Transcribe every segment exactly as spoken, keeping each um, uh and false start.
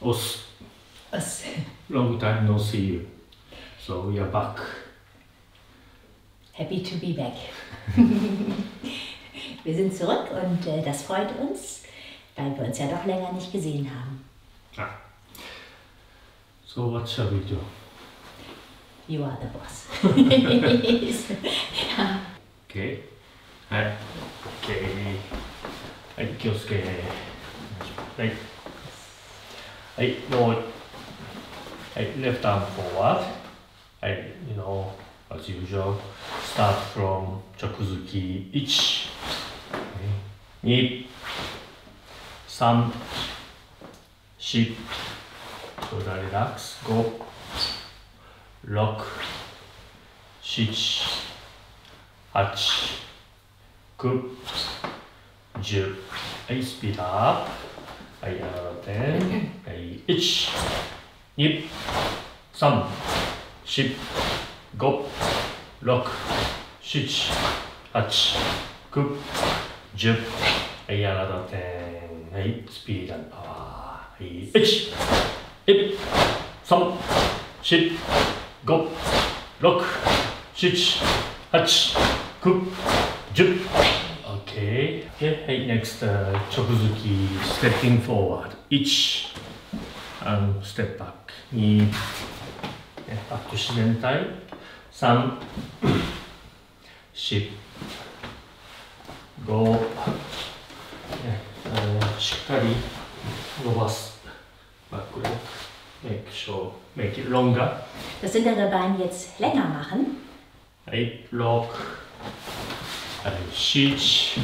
Us. Us. Long time no see you. So we are back. Happy to be back. Wir sind zurück und äh, das freut uns, weil wir uns ja doch länger nicht gesehen haben. Ah. So what shall we do? You are the boss. Okay. はい。Okay. はい、気をつけ。はい。はい、もう。はい、left arm forward. はい、you know, as usual, start from 直づきいち、に、さん、よん、それからリラックス、ご、ろく、しち、はち、きゅう、じゅう。はい、スピードアップ。はい、あのね。はい、いち、に、さん、よん、ご、ろく、しち、はち、きゅう、じゅう。はい、あのね。はい、スピードパワー。はい、いち、に、さん、よん、ご、ろく、しち、はち、きゅう、じゅう。OK。はい、next、uh, 直づき、stepping forward。いち、and step back。に、バック自然体。さん、よん、ご、しっかり伸ばす。バックレッグ。Make sure, make it longer. Das hintere Bein jetzt länger machen. はい、ろく、はい、しち、し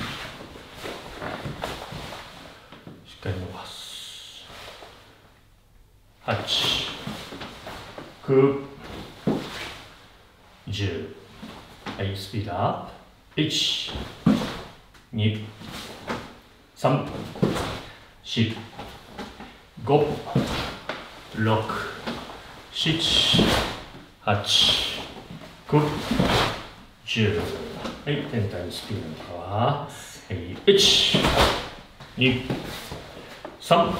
っかり伸ばす。はち、きゅう、じゅう。はい、スピードアップ。いち、に、さん、よん、ご、ろく、しち、はち、きゅう、じゅう。はい、全体のスピードのパワー。はい、いち、に、さん、よん、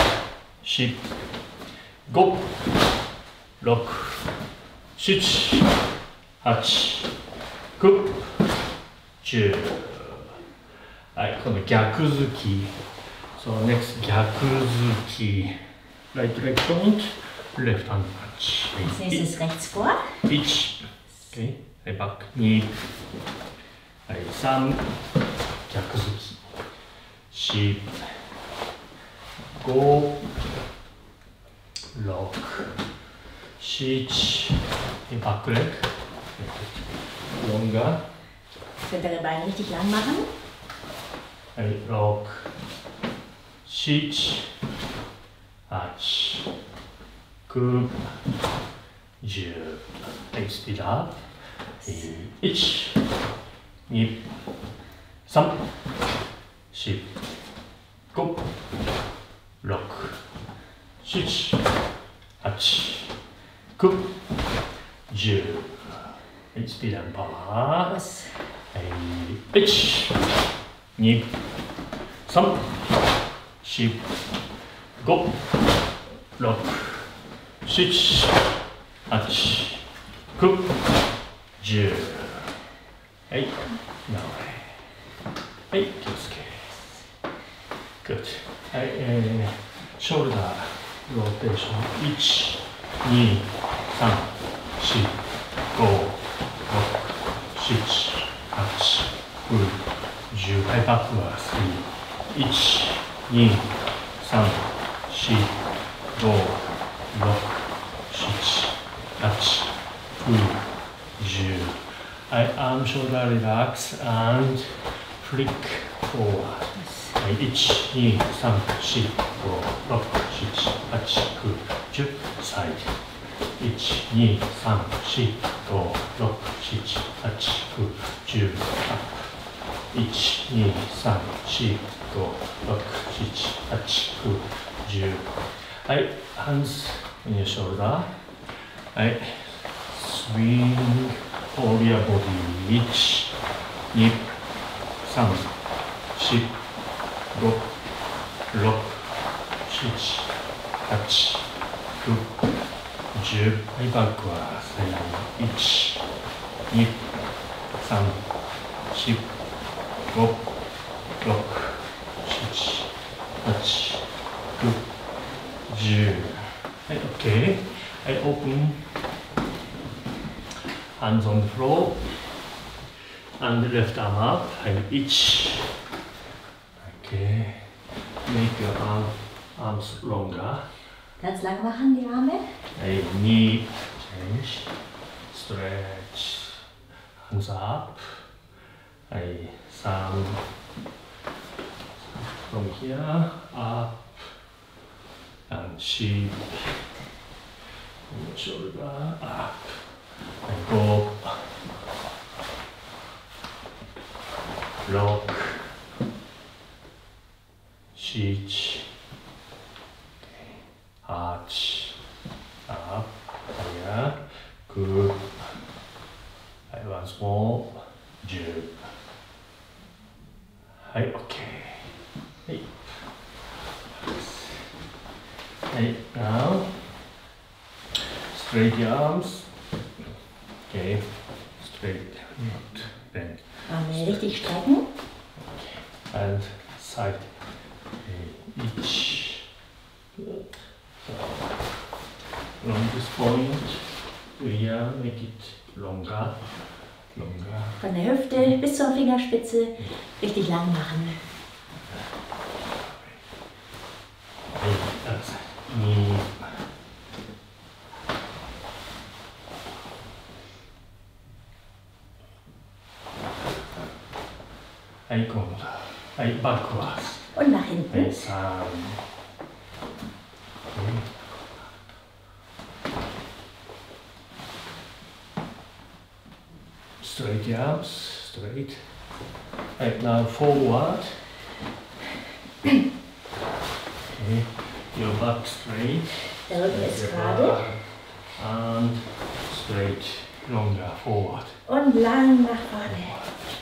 ご、ろく、しち、はち、きゅう、じゅう。はい、今度逆突き。So next 逆突き。Right leg point, left hand punch. Als nächstes rechts vor. いち、okay. はい、バック。に、はい、さん、逆突き。よん、ご、ろく、しち、バックレッグ。Longer. Das hintere Bein richtig lang machen. はい、ろく、しち、はち、きゅう、じゅう。はい、スピードアップ。いち、に、さん、よん、ご、ろく、しち、はち、きゅう、じゅう。はい、スピードアップパワー。はい、いち、に、さん、よん、ご、ろく、しち、はち、きゅう、じゅう。はい、なおはい、気をつけ。Good。はい、えー、ショルダー、ローテーション。いち、に、さん、よん、ご、ろく、しち、はち、きゅう、じゅう。はい、バックはさん、いち、に、さん、よん、ご、ろく、しち、はち、きゅう、じゅう。はい、arm shoulder relax and flick forward。はい、いち、に、さん、よん、ご、ろく、しち、はち、きゅう、じゅう。サイド。いち、に、さん、よん、ご、ろく、しち、はち、きゅう、じゅう。いち、に、さん、よん、ご、ろく、しち、はち、きゅう、じゅう。はい、hands on your shoulder。はい、swing all your body。いち、に、さん、よん、ご、ろく、しち、ははち、きゅう、じゅう。はい、バックは最後にいち、に、さん、よん、ご、ろく、しち、はち、きゅう、じゅう。はい、OK。はい、オープン。Hands on the floor. And the left arm up. はい、いち。Okay. Make your arm, arms longer. Ganz lang machen die Arme. Hey, knee change, stretch, hands up. Hey, some from here up and sheep. Shoulder up and go. Lock, sheet. Arch, up, here, good. Right, once more, jump. Right, okay. Hey. Hey, now, straight your arms. Okay, straight, not bend. Arme richtig strecken. And side, each. Good. From this point to here, make it longer, longer. Von der Hüfte bis zur Fingerspitze richtig lang machen. Hey, that's knee. Hey, come. Hey, backwards. Und nach hinten. Hey, some. Straight your arms, straight. Right, now forward. Okay, your back straight. Der Rücken ist Your gerade. back. And straight, longer, forward. Und lang nach vorne.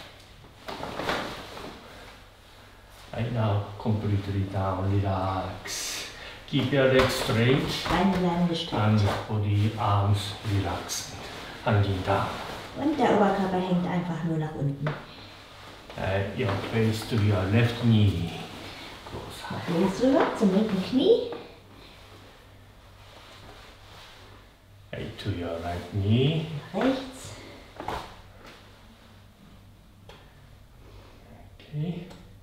Right now, completely down, relax. Keep your legs straight Beine bleiben gestreckt. and body, arms relaxed, hanging down. Und der Oberkörper hängt einfach nur nach unten. Uh, your face to your left knee. Goes high. Links rüber zum linken Knie. Right to your right knee. Rechts. Okay.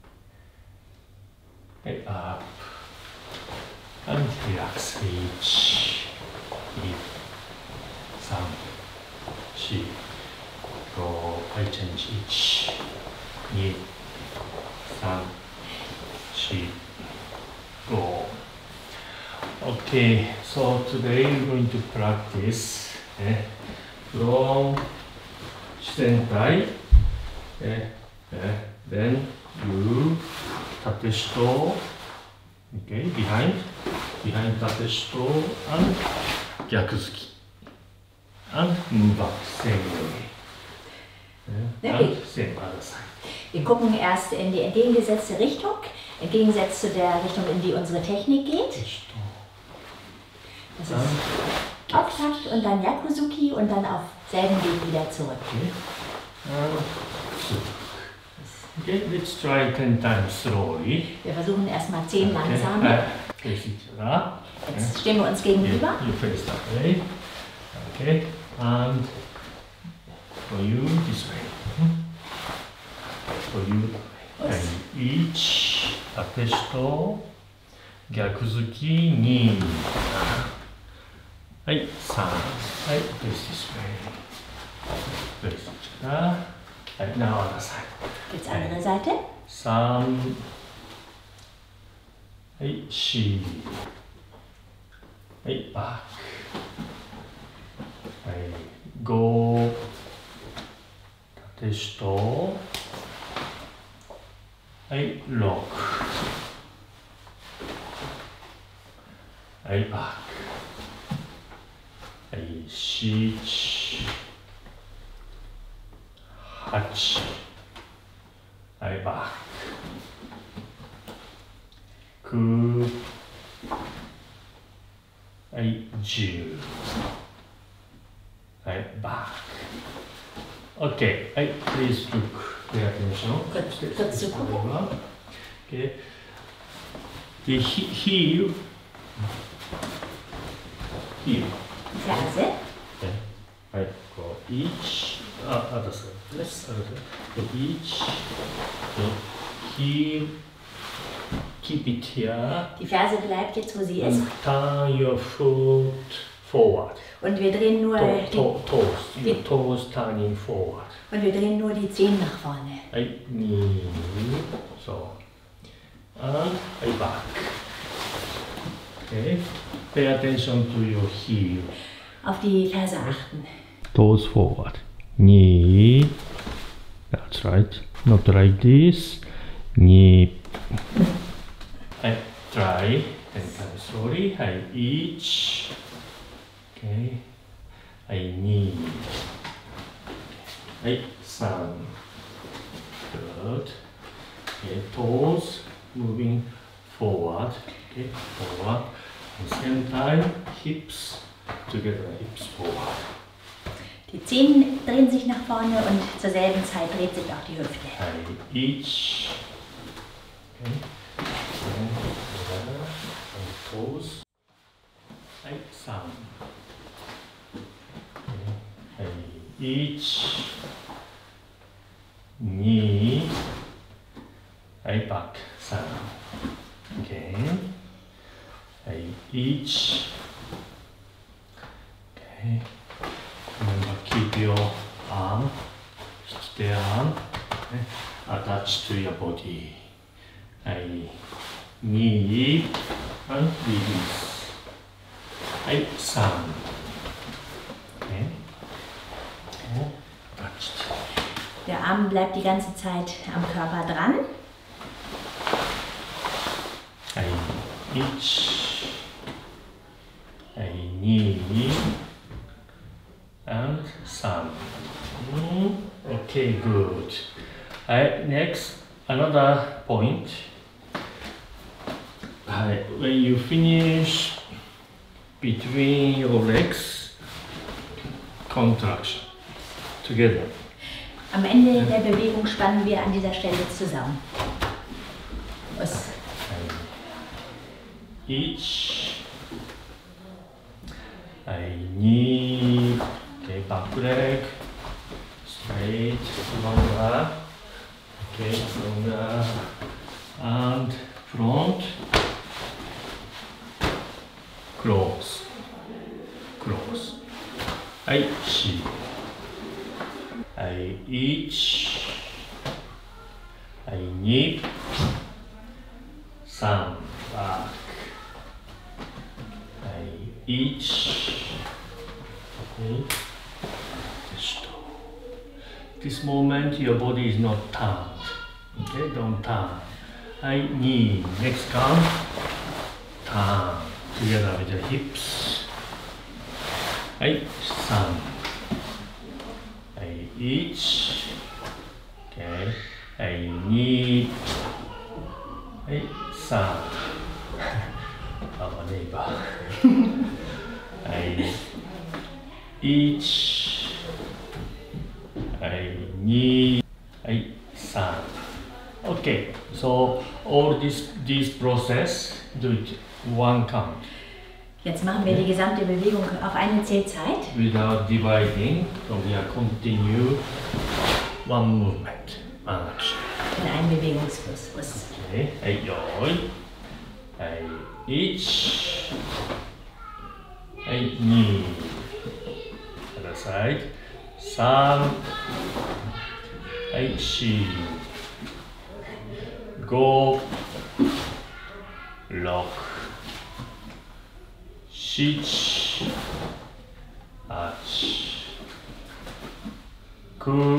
Right up. And relax. Each. Eight. Some. She. Go. I change each. Knee. Some. She. Go. Okay, so today we're going to practice eh, from Shitentai. Eh, eh, then you Tateshito. Okay, behind, behind Tateshito and Gyakuzuki. And move up, same way. Eh, Okay. and same other side. Wir gucken erst in die entgegengesetzte Richtung, im Gegensatz zu der Richtung, in die unsere Technik geht. Tateshito. Das ist Auftakt und dann Yakuzuki und dann auf selben Weg wieder zurück. Okay. And so. Okay, let's try ten times slowly. Wir versuchen erstmal zehn Okay. langsame. Uh, face each other. Jetzt stehen wir uns Yeah, gegenüber. you face that way. Okay, and for you this way. Hmm? For you and each Tateshito, Gyakuzuki, ni. Right, san. Right, face this way. Face each other. Right, now other side. Jetzt andere Seite. San. Right, shi. Right, back. Right, go. Tateshito. Right, lock. Right, back. Right, six. Hachi. Right, back. Ku. はい、じゅう。はい、バック。OK。はい、please look. Pay attention. Kurz, kurz zu gucken. Okay. Die heel. Heel. Ferse. はい、こう、いち、あ、あ、das ist, das,いち、heel, keep it here. Die Ferse bleibt jetzt, wo sie And ist. turn your foot forward. Und wir drehen nur To, die, to, toes, your die- toes turning forward. und wir drehen nur die Zehen nach vorne. はい、に、そう。And はい、back. Okay. Pay attention to your heel. Auf die Ferse achten. Toes forward. Knee. That's right. Not like this. Knee. I try. And come slowly. I each. Okay. I knee. I sun. Good. Okay. Toes moving forward. Okay. Forward. At the same time, hips together. Hips forward. Die Zehen drehen sich nach vorne und zur selben Zeit dreht sich auch die Hüfte. I each. Okay. And together. And toes. I sun. Okay. I each. Knee. I back. Sun. Okay. I each. Okay. Remember, keep your arm, their arm okay, attached to your body. I knee and release. I sun. Okay. Okay. Touched. Der Arm bleibt die ganze Zeit am Körper dran. I each. I knee. And sun. Mm, okay, good. I, next, another point. I, when you finish between your legs, contraction together. Am Ende der Bewegung spannen wir an dieser Stelle zusammen. Was? I, each. I knee. Okay, back leg, straight, longer, okay, longer, and front, close, close. I see. I each, I knee, sun, back. I each, okay. This moment your body is not turned. Okay, don't turn. I knee. Next count. Turn together with the hips. I sun. I each. Okay. I knee. I sun. Our neighbor. I each. I knee, I sun. Okay, so all this this process do it one count Jetzt machen wir die gesamte Bewegung auf eine Zählzeit. without dividing. So we are continue one movement, one action. In einem Bewegungsfluss. Was? Okay, I joy, I each, I knee. Other side. Sun, I see, go, lock, six, arch, ku,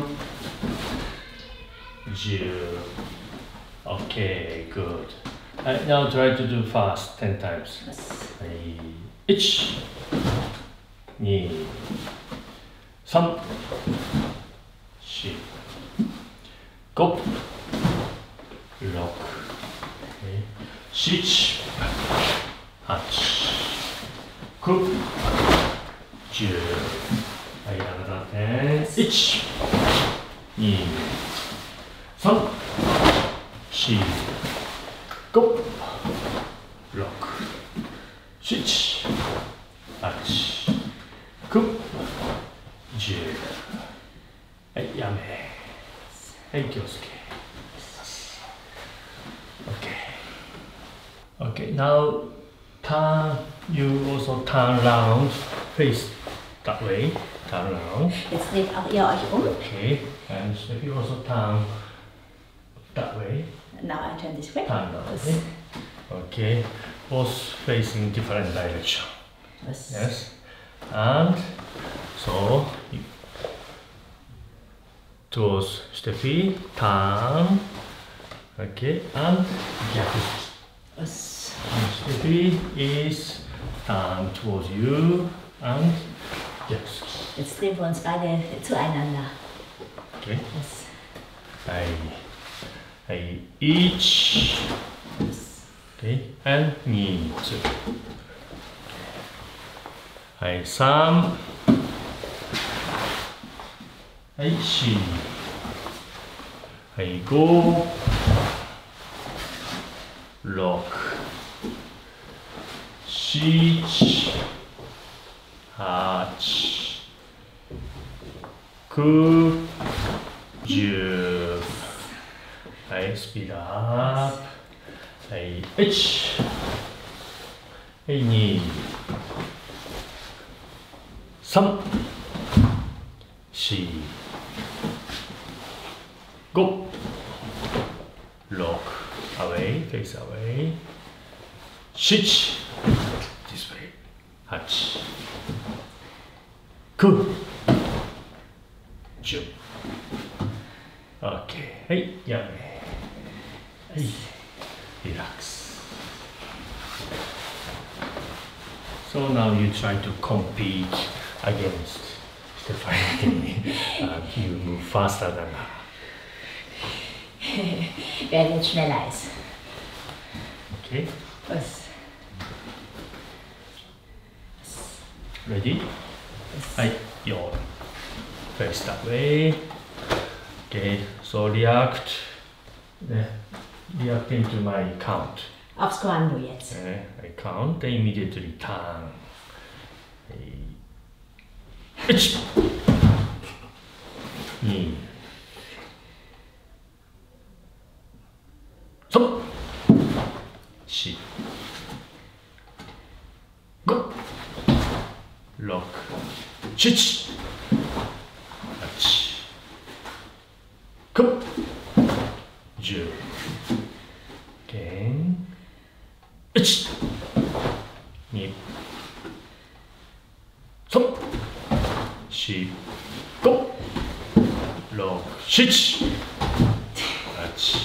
ju. Okay, good. I now try to do fast ten times. Was? I, ich, ni. 삼, 시, 곱, 록, 칠, 팔, 九、十。はい、another ten。一、二、三、四、五、六、七、八、九、十。はい、やめ。はい、気をつけ。Okay. Okay, now turn, you also turn around, face that way, turn around. Jetzt dreht auch ihr euch um. Okay, and if you also turn that way, Now I turn this way. turn that way. Okay, both facing different direction. Was? Yes, and so towards Steffi, turn. Okay, and Gyakuzuki. Was? Steffi is turn towards you and Gyakuzuki. Jetzt drehen wir uns beide zueinander. Okay. Was? はい。はい。一。Okay. and 二つ。はい。三。はい。四。はい。五。六。七。八。九。十。はい、スピードアップ。はい、いち。はい、に。さん。し。ご。ろく。away, face away。しち。this way。はち。きゅう。じゅう。OK。はい、やめ。はい、リラックス。So now you try to compete against Stefanie and you move faster than her. Wer jetzt schneller ist. Okay, Was? ready? はい、よ。Face that way. Okay, so react. ね、reacting to my count. Aufs Kommando jetzt. ね、I count, then immediately turn. いち、に、さん、よん、ご、ろく、しち、はち、きゅう、じゅう。いち、に、さん、よん、ご、ろく、しち、はち、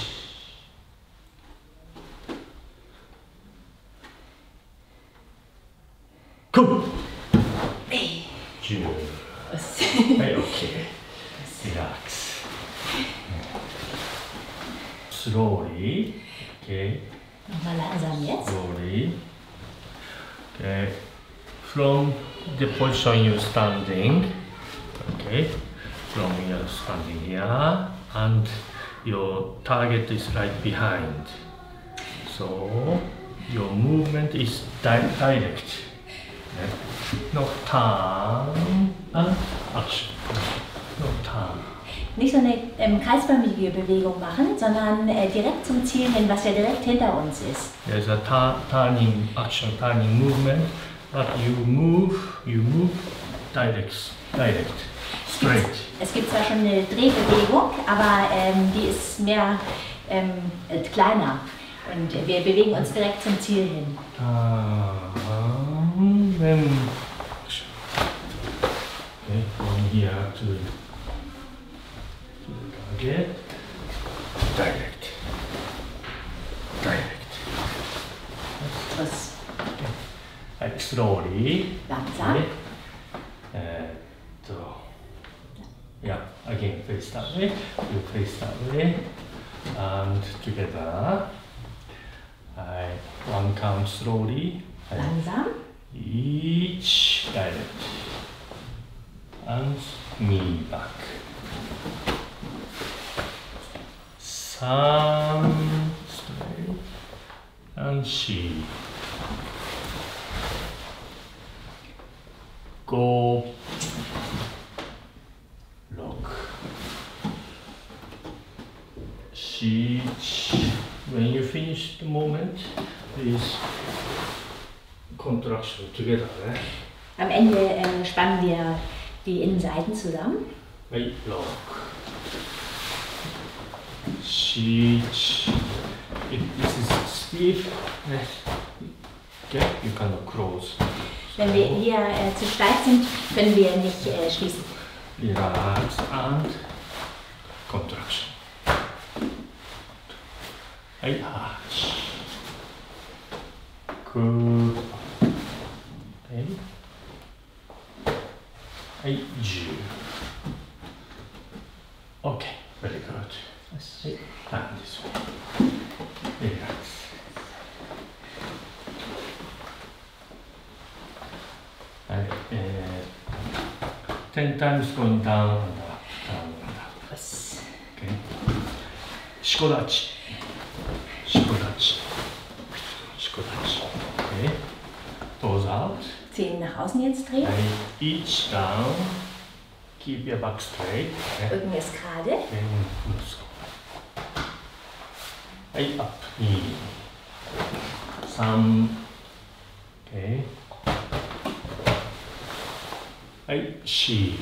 きゅう、じゅう。はい、OK。リラックス。Slowly. Okay. Nochmal langsam jetzt. Slowly. Okay. From the position you're standing. Okay. From you're standing here. And your target is right behind. So your movement is di direct. No turn and action. No turn. Nicht so eine ähm, kreisförmige Bewegung machen, sondern äh, direkt zum Ziel hin, was ja direkt hinter uns ist. There's a tur turning action, turning movement, but you move, you move direct, direct, straight. Es gibt zwar schon eine Drehbewegung, aber ähm, die ist mehr ähm, äh, kleiner und wir bewegen uns direkt zum Ziel hin. Turn, then action. Okay, from here to target, direct, direct. Schluss. Okay. Like slowly. Langsam. Okay. Uh, so, yeah, again face that way, you face that way, and together. I one count slowly. Langsam. each direct and knee back. Sun straight and she go lock she when you finish the movement please contraction together. Eh? Am Ende äh, spannen wir die Innenseiten zusammen. Right, lock. Sheet. If this is stiff, okay, you cannot close. Wenn wir hier äh, zu steif sind, können wir nicht äh, schließen. Relax and contraction. Right, arch. Good. Okay. Right, Jew. Okay, very good. Right, and this way. Relax. Right, uh, ten times going down and up, down and up. Yes. Okay. Shikodachi. Shikodachi. Shikodachi. Okay. Toes out. Zehen nach außen jetzt drehen. And each down. Keep your back straight. Okay. Rücken ist gerade. Then so. Hey, up, knee. Some. Okay. Hey, she.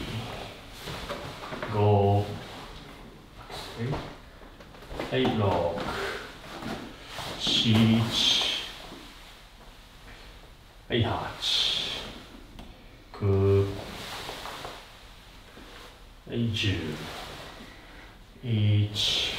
Go. Straight. Hey, lock. She. Hey, hatch. Good. Hey, Jew. Each.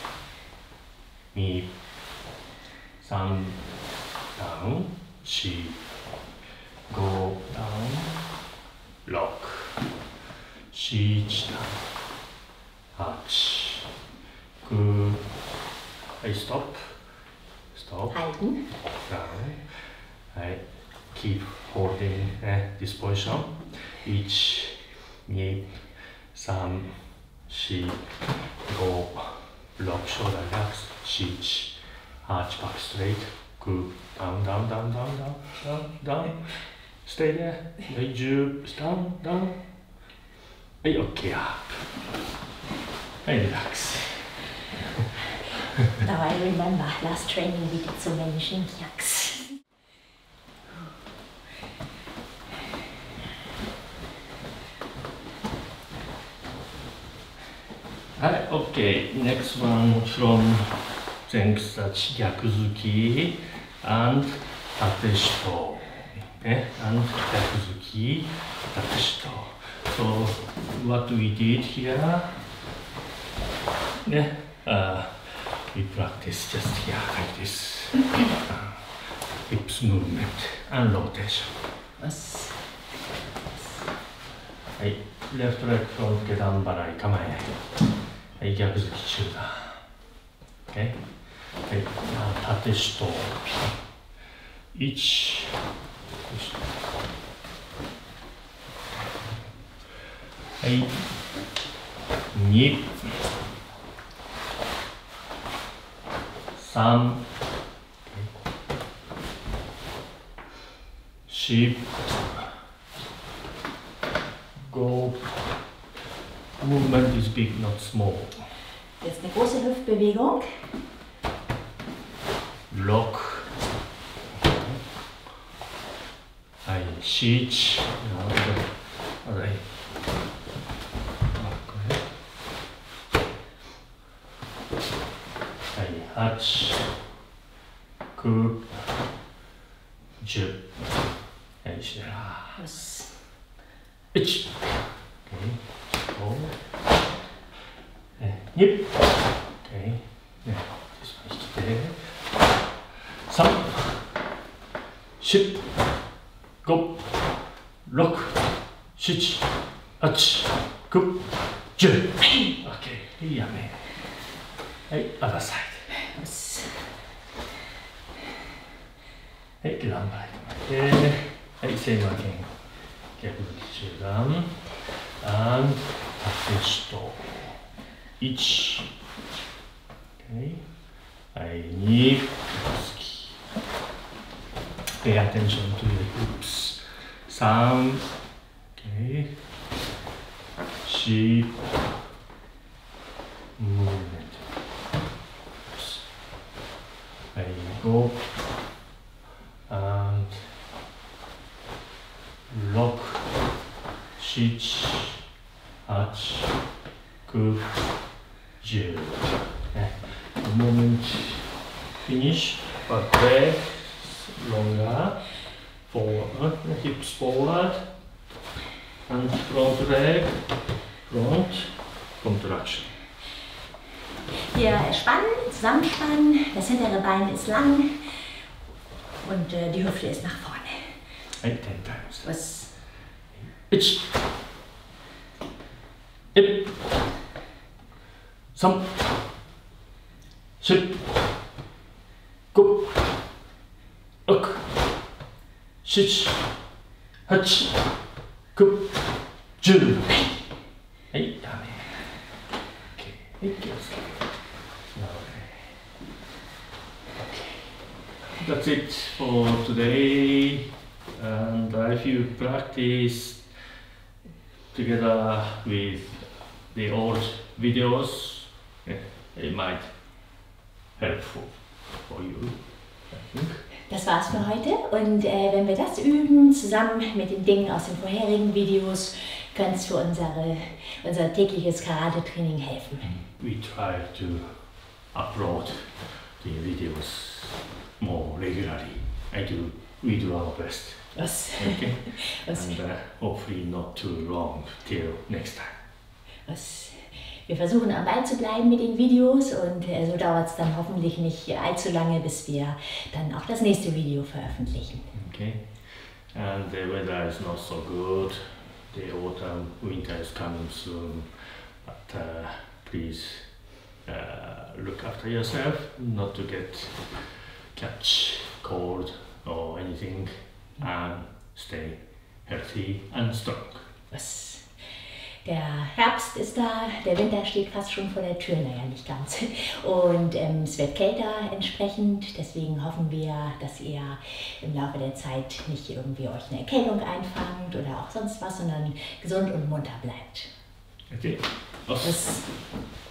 Me. Some. Down. She. Go down. Lock. She. Down. Hatch. Good. Hey, stop. Stop. Halten. Down. I keep holding uh, this position. Each knee, some, she, go, lock, shoulder, relax, she, arch back straight, good, down, down, down, down, down, down, down, stay there, hey, Jew, down, down, hey, okay, up, hey, relax. Now I remember last training we did so many Shinkyaks. Hi, okay, next one from Zenkusachi Gyakuzuki and Tateshito. Okay, and Gyakuzuki, Tateshito. So, what we did here, yeah, uh, we practice just here like this. uh, hips movement and rotation. Was? Hey, left leg front 下段払い構えない。はい、逆突き中段。OK。はい、縦四頭。いち。はい。に。さん。し。Go. Movement is big, not small. Jetzt eine große Hüftbewegung. Lock. Hai, sheech. Alright. Hai, hatch. Coup. Jib. Hai, shira. Was? Itch. Okay. Go. Yep. Okay. Yeah. This one's there. Some. Ship. Go. Lock. Shich. Hatch. Coup. Jib. Okay. Yeah, man. Hey, other side. Was? Hey, get on by. Okay. はい、same again. 逆中段 and 縦ストいち okay. はい、に pay attention to your hips さん okay. し movement はい、ご and ろく しち はち きゅう じゅう The moment finish, but drag longer, forward, hips forward, and front drag, front, contraction. Wir spannen, zusammenspannen, das hintere Bein ist lang und äh, die Hüfte ist nach vorne. Eight, ten times. Was? Ich. Ip. Some. Ship. Go. Look. Shich. Hutch. Go. Jun. Hey, done. Okay. Hey, yes. Okay. That's it for today. And if you practice together with the old videos, yeah, it might helpful for you, I think. Das war's für heute und äh, wenn wir das üben, zusammen mit den Dingen aus den vorherigen Videos, könnte es für unsere, unser tägliches Karate-Training helfen. We try to upload the videos more regularly. I do, we do our best. Was? Okay? Was? And uh, hopefully not too long till next time. Was? Wir versuchen am Ball zu bleiben mit den Videos und äh, so dauert es dann hoffentlich nicht allzu lange, bis wir dann auch das nächste Video veröffentlichen. Okay, and the weather is not so good. The autumn, winter is coming soon. But uh, please uh, look after yourself, not to get catch cold or anything, and stay healthy and strong. Was? Der Herbst ist da, der Winter steht fast schon vor der Tür, naja, nicht ganz. Und ähm, es wird kälter entsprechend, deswegen hoffen wir, dass ihr im Laufe der Zeit nicht irgendwie euch eine Erkältung einfangt oder auch sonst was, sondern gesund und munter bleibt. Okay. Das